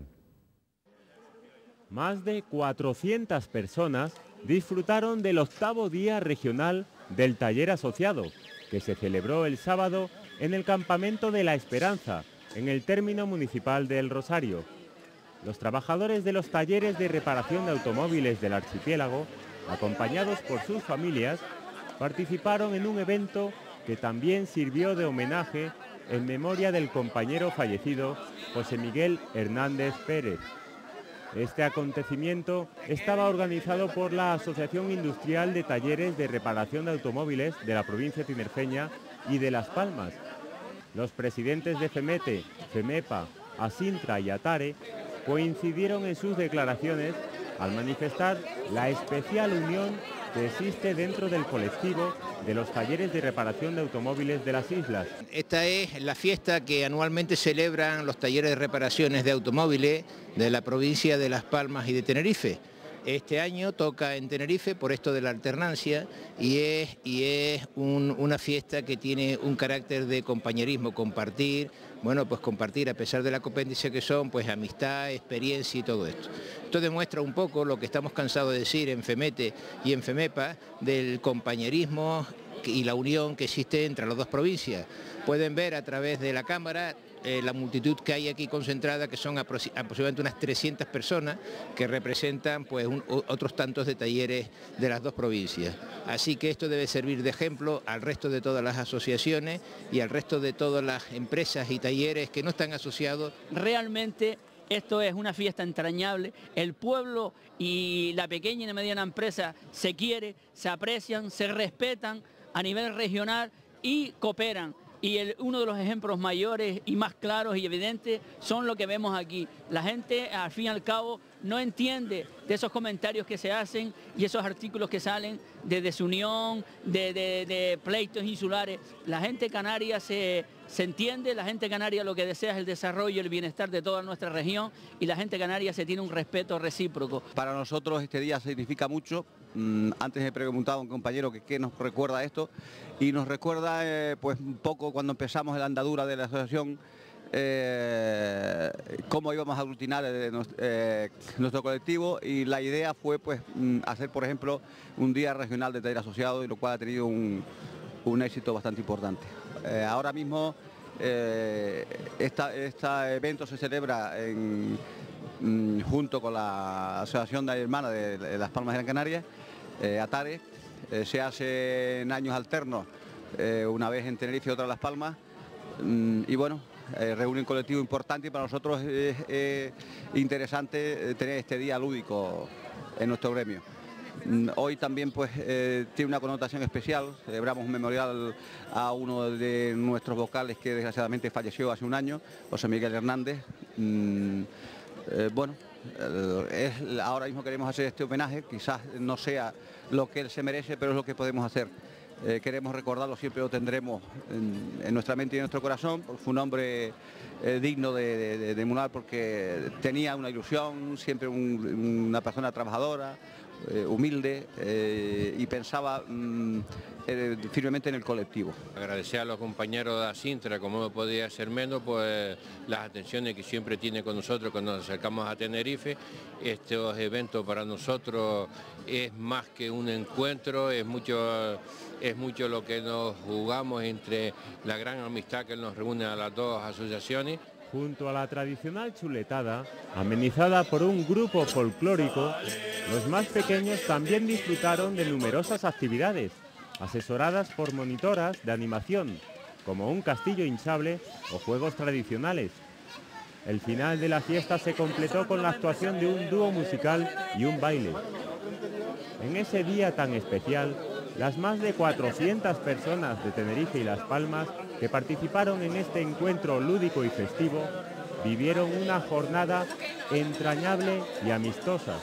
Más de 400 personas disfrutaron del 8º Día Regional del Taller Asociado, que se celebró el sábado en el Campamento de la Esperanza, en el término municipal del Rosario. Los trabajadores de los talleres de reparación de automóviles del archipiélago, acompañados por sus familias, participaron en un evento que también sirvió de homenaje en memoria del compañero fallecido José Miguel Hernández Pérez. Este acontecimiento estaba organizado por la Asociación Industrial de Talleres de Reparación de Automóviles de la provincia tinerfeña y de Las Palmas. Los presidentes de FEMETE, FEMEPA, ASINTRA y ATARE coincidieron en sus declaraciones al manifestar la especial unión que existe dentro del colectivo de los talleres de reparación de automóviles de las islas. Esta es la fiesta que anualmente celebran los talleres de reparaciones de automóviles de la provincia de Las Palmas y de Tenerife. Este año toca en Tenerife por esto de la alternancia y es una fiesta que tiene un carácter de compañerismo, compartir, bueno, pues compartir a pesar de la competencia que son, pues amistad, experiencia y todo esto. Esto demuestra un poco lo que estamos cansados de decir en FEMETE y en FEMEPA del compañerismo y la unión que existe entre las dos provincias. Pueden ver a través de la cámara la multitud que hay aquí concentrada, que son aproximadamente unas 300 personas que representan pues otros tantos de talleres de las dos provincias. Así que esto debe servir de ejemplo al resto de todas las asociaciones y al resto de todas las empresas y talleres que no están asociados. Realmente esto es una fiesta entrañable, el pueblo y la pequeña y la mediana empresa se quieren, se aprecian, se respetan a nivel regional y cooperan. y uno de los ejemplos mayores y más claros y evidentes son lo que vemos aquí. La gente, al fin y al cabo, no entiende de esos comentarios que se hacen y esos artículos que salen de desunión, de pleitos insulares. La gente canaria se entiende, la gente canaria lo que desea es el desarrollo y el bienestar de toda nuestra región, y la gente canaria se tiene un respeto recíproco. Para nosotros este día significa mucho. Antes he preguntado a un compañero que qué nos recuerda esto, y nos recuerda pues un poco cuando empezamos la andadura de la asociación, cómo íbamos a aglutinar nuestro colectivo, y la idea fue pues hacer, por ejemplo, un día regional de taller asociado, y lo cual ha tenido un éxito bastante importante. Ahora mismo este evento se celebra junto con la Asociación de Hermanas de Las Palmas de Gran Canaria, ATARE. Se hace en años alternos, una vez en Tenerife y otra en Las Palmas, y bueno, reúne un colectivo importante, y para nosotros es interesante tener este día lúdico en nuestro gremio. Hoy también pues tiene una connotación especial. Celebramos un memorial a uno de nuestros vocales que desgraciadamente falleció hace un año, José Miguel Hernández. Bueno, ahora mismo queremos hacer este homenaje, quizás no sea lo que él se merece, pero es lo que podemos hacer. Queremos recordarlo, siempre lo tendremos en nuestra mente y en nuestro corazón. Fue un hombre digno de emular, porque tenía una ilusión, siempre una persona trabajadora, humilde, y pensaba firmemente en el colectivo. Agradecer a los compañeros de Asintra, como no podía ser menos, pues las atenciones que siempre tiene con nosotros cuando nos acercamos a Tenerife. Estos eventos para nosotros es más que un encuentro, es mucho lo que nos jugamos entre la gran amistad que nos reúne a las dos asociaciones. Junto a la tradicional chuletada, amenizada por un grupo folclórico, los más pequeños también disfrutaron de numerosas actividades, asesoradas por monitoras de animación, como un castillo hinchable o juegos tradicionales. El final de la fiesta se completó con la actuación de un dúo musical y un baile. En ese día tan especial, las más de 400 personas de Tenerife y Las Palmas que participaron en este encuentro lúdico y festivo vivieron una jornada entrañable y amistosa.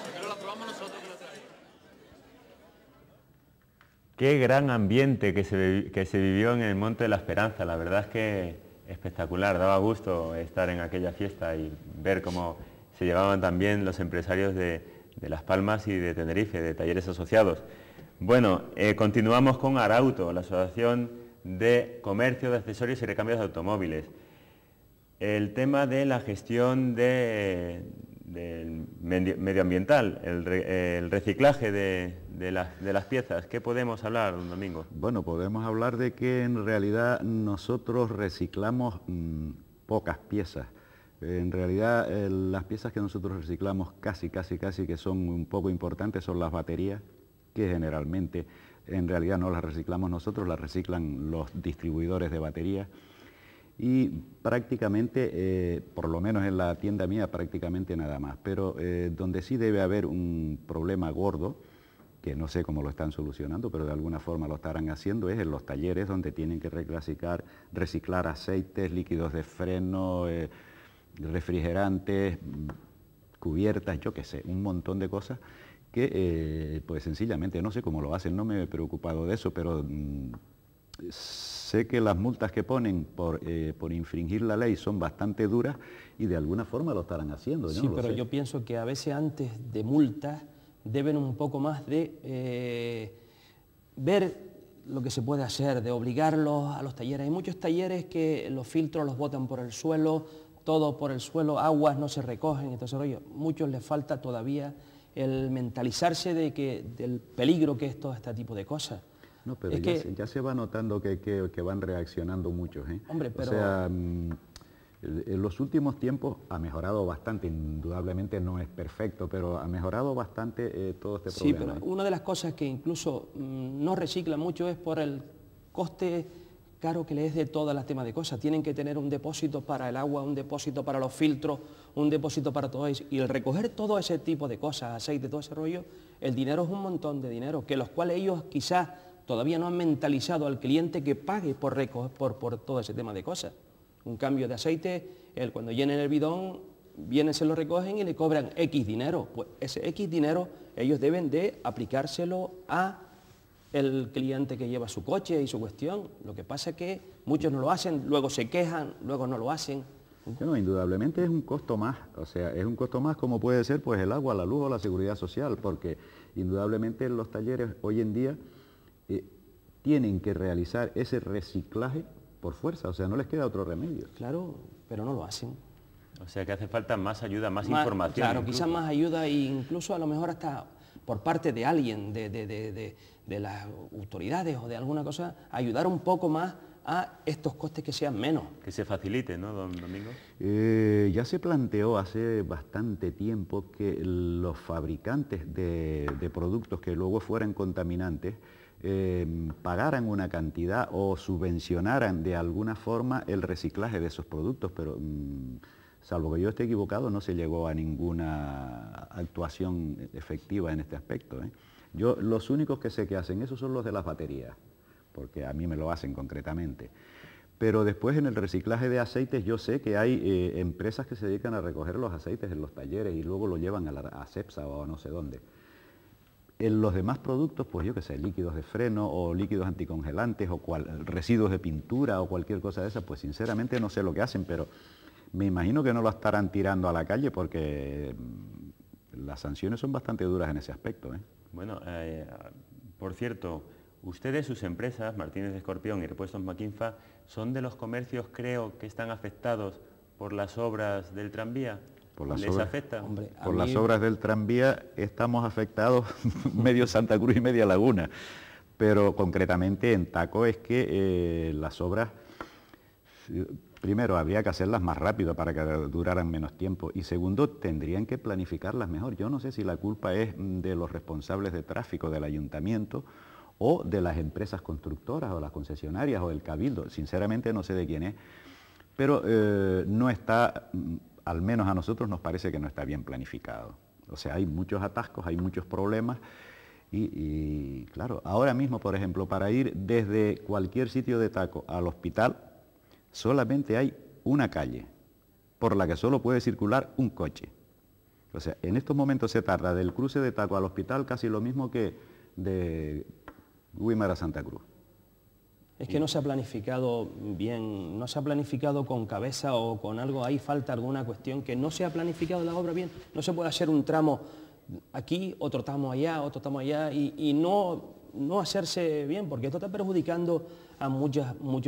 Qué gran ambiente que se vivió en el Monte de la Esperanza. La verdad es que espectacular, daba gusto estar en aquella fiesta y ver cómo se llevaban también los empresarios de Las Palmas y de Tenerife, de talleres asociados. Bueno, continuamos con Arauto, la Asociación de Comercio de Accesorios y Recambios de Automóviles. El tema de la gestión del medioambiental, el reciclaje de las piezas. ¿Qué podemos hablar, don Domingo? Bueno, podemos hablar de que en realidad nosotros reciclamos pocas piezas. En realidad las piezas que nosotros reciclamos casi que son un poco importantes son las baterías, que generalmente en realidad no las reciclamos nosotros, las reciclan los distribuidores de baterías, y prácticamente, por lo menos en la tienda mía, prácticamente nada más. Pero donde sí debe haber un problema gordo, que no sé cómo lo están solucionando, pero de alguna forma lo estarán haciendo, es en los talleres donde tienen que reciclar aceites, líquidos de freno, refrigerantes, cubiertas, yo qué sé, un montón de cosas que pues sencillamente no sé cómo lo hacen, no me he preocupado de eso, pero sé que las multas que ponen por infringir la ley son bastante duras, y de alguna forma lo estarán haciendo. Sí, pero yo pienso que a veces antes de multas deben un poco más de ver lo que se puede hacer, de obligarlos a los talleres. Hay muchos talleres que los filtros los botan por el suelo, todo por el suelo, aguas no se recogen, entonces muchos les falta todavía el mentalizarse del peligro que es todo este tipo de cosas. No, pero ya se va notando que van reaccionando muchos, ¿eh? Hombre, pero... O sea, en los últimos tiempos ha mejorado bastante, indudablemente no es perfecto, pero ha mejorado bastante todo este problema. Sí, pero una de las cosas que incluso no reciclan mucho es por el coste caro que le es de todas las temas de cosas. Tienen que tener un depósito para el agua, un depósito para los filtros, un depósito para todo eso. Y el recoger todo ese tipo de cosas, aceite, todo ese rollo, el dinero es un montón de dinero, que los cuales ellos quizás todavía no han mentalizado al cliente que pague por todo ese tema de cosas. Un cambio de aceite, cuando llenen el bidón, vienen, se lo recogen y le cobran X dinero. Pues ese X dinero ellos deben de aplicárselo a el cliente que lleva su coche y su cuestión. Lo que pasa es que muchos no lo hacen, luego se quejan, luego no lo hacen. Bueno, indudablemente es un costo más, o sea, es un costo más como puede ser pues el agua, la luz o la seguridad social, porque indudablemente los talleres hoy en día tienen que realizar ese reciclaje por fuerza, o sea, no les queda otro remedio. Claro, pero no lo hacen. O sea que hace falta más ayuda, más información. Claro, incluso. quizás más ayuda e incluso a lo mejor hasta por parte de alguien, de las autoridades o de alguna cosa, ayudar un poco más a estos costes que sean menos. Que se facilite, ¿no, don Domingo? Ya se planteó hace bastante tiempo que los fabricantes de productos que luego fueran contaminantes pagaran una cantidad o subvencionaran de alguna forma el reciclaje de esos productos, pero salvo que yo esté equivocado, no se llegó a ninguna actuación efectiva en este aspecto. Los únicos que sé que hacen eso son los de las baterías, porque a mí me lo hacen concretamente. Pero después en el reciclaje de aceites yo sé que hay empresas que se dedican a recoger los aceites en los talleres y luego lo llevan a Cepsa o a no sé dónde. En los demás productos, pues yo qué sé, líquidos de freno o líquidos anticongelantes o residuos de pintura o cualquier cosa de esas, pues sinceramente no sé lo que hacen, pero me imagino que no lo estarán tirando a la calle porque las sanciones son bastante duras en ese aspecto. Bueno, por cierto, ustedes, sus empresas, Martínez de Escorpión y Repuestos Maquinfa, son de los comercios, creo, que están afectados por las obras del tranvía. ¿Les afecta? Hombre, por las obras del tranvía estamos afectados medio Santa Cruz y media Laguna, pero concretamente en Taco es que las obras, primero, habría que hacerlas más rápido para que duraran menos tiempo y segundo, tendrían que planificarlas mejor. Yo no sé si la culpa es de los responsables de tráfico del ayuntamiento o de las empresas constructoras o las concesionarias o del cabildo, sinceramente no sé de quién es, pero no está, al menos a nosotros nos parece que no está bien planificado. O sea, hay muchos atascos, hay muchos problemas y claro, ahora mismo, por ejemplo, para ir desde cualquier sitio de Taco al hospital, solamente hay una calle por la que solo puede circular un coche. O sea, en estos momentos se tarda del cruce de Taco al hospital casi lo mismo que de Güímar a Santa Cruz. Es que no se ha planificado bien, no se ha planificado con cabeza o con algo, ahí falta alguna cuestión que no se ha planificado la obra bien. No se puede hacer un tramo aquí, otro tramo allá y no hacerse bien, porque esto está perjudicando a muchos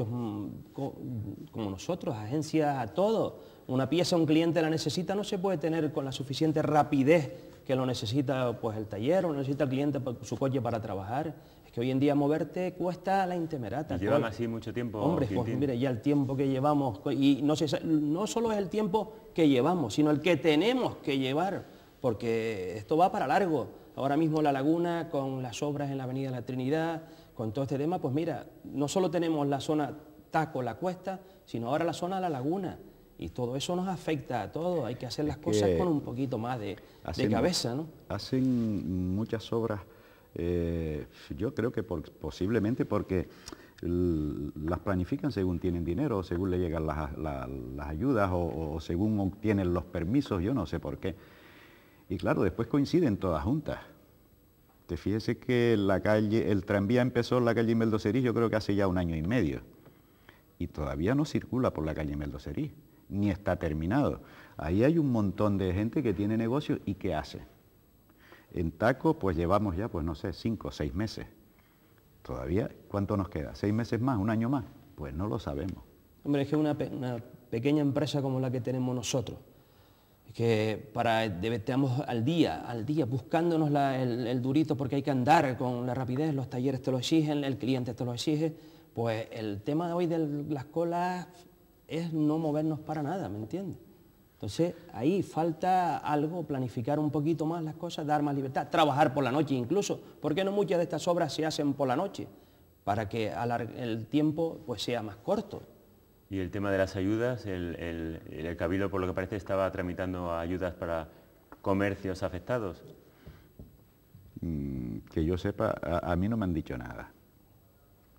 como nosotros, agencias, a todos. Una pieza, un cliente la necesita, no se puede tener con la suficiente rapidez que lo necesita pues el taller o necesita el cliente su coche para trabajar. Es que hoy en día moverte cuesta la intemerata. ¿Llevan así mucho tiempo? Hombre, pues mire, ya el tiempo que llevamos, y no solo es el tiempo que llevamos, sino el que tenemos que llevar, porque esto va para largo. Ahora mismo la laguna, con las obras en la avenida La Trinidad, con todo este tema, pues mira, no solo tenemos la zona Taco, la Cuesta, sino ahora la zona de la laguna. Y todo eso nos afecta a todos, hay que hacer las cosas con un poquito más de cabeza, ¿no? Hacen muchas obras, yo creo que posiblemente porque las planifican según tienen dinero, según le llegan las ayudas o según obtienen los permisos, yo no sé por qué. Y claro, después coinciden todas juntas. Te fíjese que el tranvía empezó en la calle Imeldo Serís, yo creo que hace ya 1 año y medio. Y todavía no circula por la calle Imeldo Serís, ni está terminado. Ahí hay un montón de gente que tiene negocio y ¿qué hace? En Taco pues llevamos ya, pues no sé, 5 o 6 meses. Todavía, ¿cuánto nos queda? ¿6 meses más? ¿1 año más? Pues no lo sabemos. Hombre, es que una pequeña empresa como la que tenemos nosotros, que estamos al día buscándonos el durito porque hay que andar con la rapidez, los talleres te lo exigen, el cliente te lo exige, pues el tema de hoy de las colas es no movernos para nada, ¿me entiendes? Entonces ahí falta algo, planificar un poquito más las cosas, dar más libertad, trabajar por la noche incluso, porque no muchas de estas obras se hacen por la noche, para que el tiempo pues sea más corto. Y el tema de las ayudas, el Cabildo, por lo que parece, estaba tramitando ayudas para comercios afectados. Que yo sepa, a mí no me han dicho nada.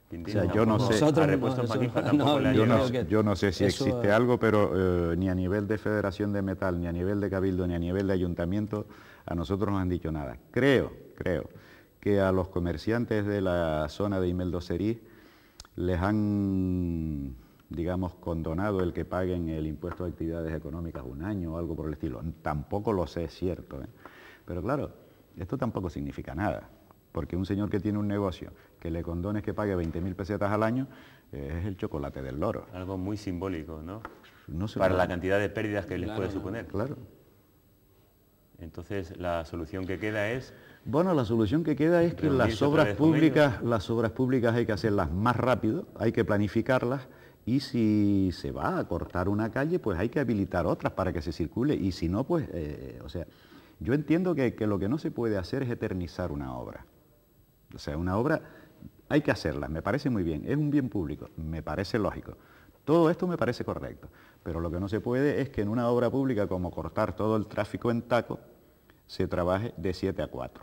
Quintín, o sea, yo no sé, a Repuestos Maquinfa tampoco le ha llegado. Yo no sé si existe algo, pero ni a nivel de Federación de Metal, ni a nivel de Cabildo, ni a nivel de Ayuntamiento, a nosotros no han dicho nada. Creo que a los comerciantes de la zona de Imeldo Cerí les han, digamos, condonado el que paguen el impuesto de actividades económicas un año o algo por el estilo. Tampoco lo sé, es cierto, ¿eh? Pero claro, esto tampoco significa nada, porque un señor que tiene un negocio, que le condones que pague 20.000 pesetas al año, es el chocolate del loro. Algo muy simbólico, ¿no? No sé, para la cantidad de pérdidas que les puede no, suponer. Claro. Entonces, la solución que queda es... Bueno, la solución que queda es que las obras públicas hay que hacerlas más rápido, hay que planificarlas, y si se va a cortar una calle, pues hay que habilitar otras para que se circule, y si no, pues, o sea, yo entiendo que lo que no se puede hacer es eternizar una obra. O sea, una obra hay que hacerla, me parece muy bien, es un bien público, me parece lógico. Todo esto me parece correcto, pero lo que no se puede es que en una obra pública como cortar todo el tráfico en taco, se trabaje de 7 a 4.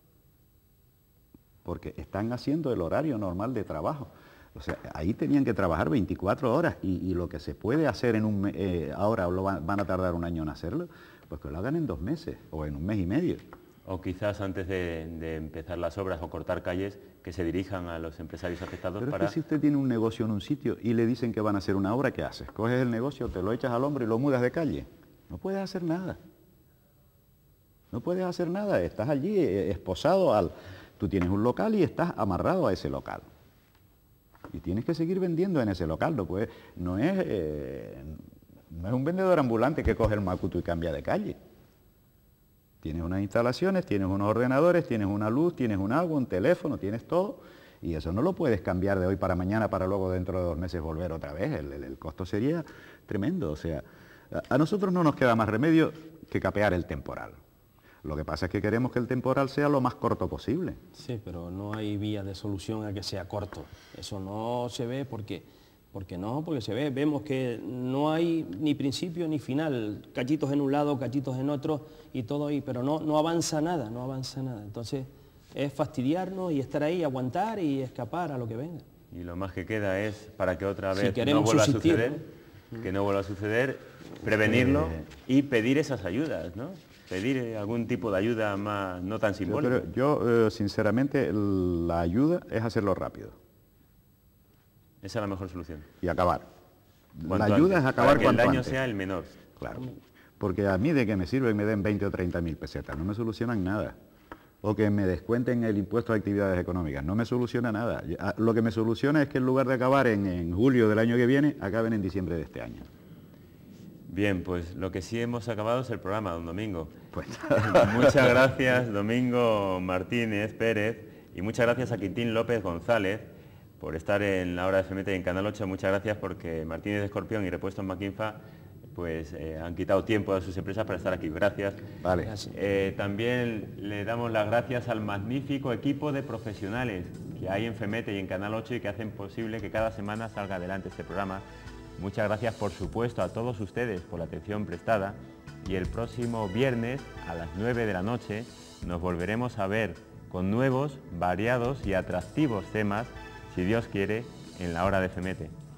Porque están haciendo el horario normal de trabajo. O sea, ahí tenían que trabajar 24 horas y lo que se puede hacer en un mes, ahora van a tardar un año en hacerlo, pues que lo hagan en 2 meses o en 1 mes y medio. O quizás antes de empezar las obras o cortar calles, que se dirijan a los empresarios afectados. Pero para... es que si usted tiene un negocio en un sitio y le dicen que van a hacer una obra, ¿qué haces? Coges el negocio, te lo echas al hombro y lo mudas de calle. No puedes hacer nada. No puedes hacer nada, estás allí esposado al... Tú tienes un local y estás amarrado a ese local. Y tienes que seguir vendiendo en ese local, no es un vendedor ambulante que coge el macuto y cambia de calle. Tienes unas instalaciones, tienes unos ordenadores, tienes una luz, tienes un agua, un teléfono, tienes todo, y eso no lo puedes cambiar de hoy para mañana para luego dentro de 2 meses volver otra vez. El costo sería tremendo. O sea, a nosotros no nos queda más remedio que capear el temporal. Lo que pasa es que queremos que el temporal sea lo más corto posible. Sí, pero no hay vía de solución a que sea corto. Eso no se ve porque se ve, vemos que no hay ni principio ni final, cachitos en un lado, cachitos en otro y todo ahí, pero no avanza nada, no avanza nada. Entonces es fastidiarnos y estar ahí, aguantar y escapar a lo que venga. Y lo más que queda es, para que otra vez Si no vuelva subsistir, a suceder, ¿no? que no vuelva a suceder, prevenirlo y pedir esas ayudas, ¿no? Pedir algún tipo de ayuda más, no tan simbólica. Pero yo, sinceramente, la ayuda es hacerlo rápido. Esa es la mejor solución. Y acabar. La Cuanto ayuda antes, es acabar para que el cuanto daño antes. sea el menor. Claro. Porque a mí de que me sirve que me den 20 o 30.000 pesetas, no me solucionan nada. O que me descuenten el impuesto de actividades económicas, no me soluciona nada. Lo que me soluciona es que en lugar de acabar en julio del año que viene, acaben en diciembre de este año. Bien, pues lo que sí hemos acabado es el programa, don Domingo. Pues muchas gracias, Domingo Martínez Pérez, y muchas gracias a Quintín López González por estar en la hora de FMT en Canal 8. Muchas gracias porque Martínez de Escorpión y Repuestos Maquinfa pues han quitado tiempo a sus empresas para estar aquí. Gracias. Vale. También le damos las gracias al magnífico equipo de profesionales que hay en FMT y en Canal 8 y que hacen posible que cada semana salga adelante este programa. Muchas gracias, por supuesto, a todos ustedes por la atención prestada, y el próximo viernes a las 9 de la noche nos volveremos a ver con nuevos, variados y atractivos temas, si Dios quiere, en la hora de FMT.